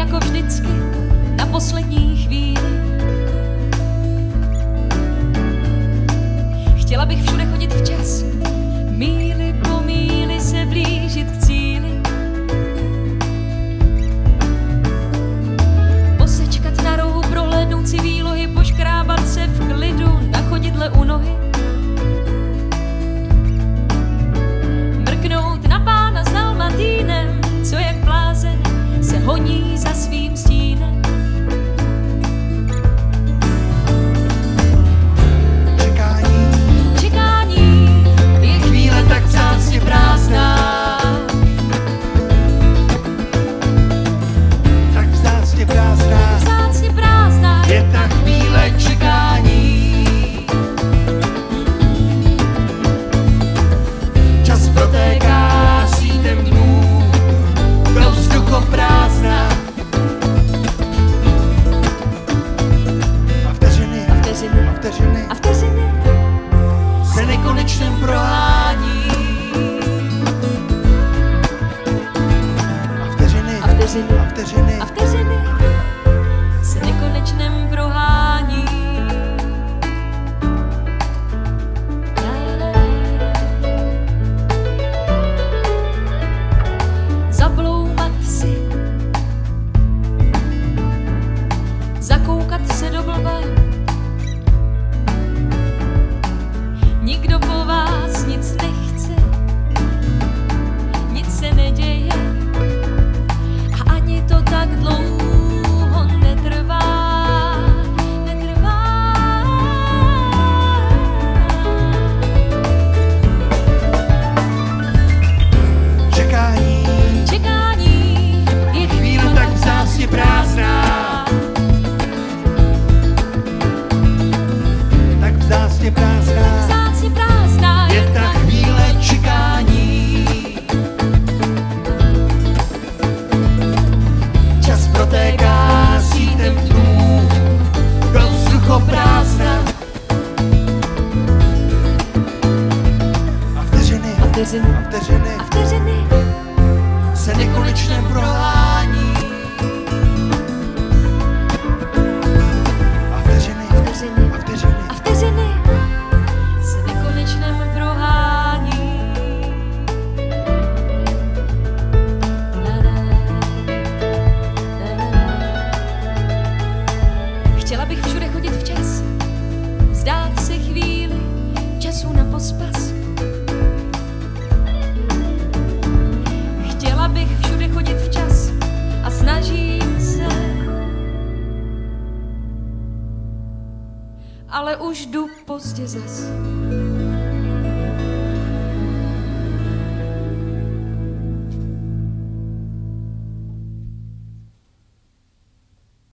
jako vždycky na poslední chvíli. Chtěla bych všude chodit včas, míli po míli se blížit k cíli. Posečkat na rohu, prohlédnout si výlohy, poškrábat se v klidu na chodidle u nohy. Mrknout na pána s dalmatínem, co jak blázen se honí za svým stínem. Čekání je chvíle tak vzácně prázdná. Tak vzácně prázdná, Vzácně prázdná je ta chvíle čekání. Čas protéká sítem dnů do vzduchoprázdna. A vteřiny, a vteřiny, a vteřiny a vteřiny se nekonečném prohání. A vteřiny, a vteřiny, a vteřiny a vteřiny se nekonečném prohání. Zabloumat si, zakoukat se do blba. Nikdo po vás nic nechce, nic se neděje a ani to tak dlouho netrvá, netrvá. čekání, Čekání je chvíle tak vzácně prázdná. Tak vzácně prázdná, vzácně prázdná je ta chvíle čekání. Čas protéká sítem dnů do vzduchoprázdna. A vteřiny, a vteřiny, a vteřiny a vteřiny se nekonečném prohání. A vteřiny, a vteřiny, a vteřiny a vteřiny se nekonečném prohání. Chtěla bych všude chodit včas, vzdát se chvíli času na pospas. Chtěla bych všude chodit včas a snažím se, ale už jdu pozdě zas.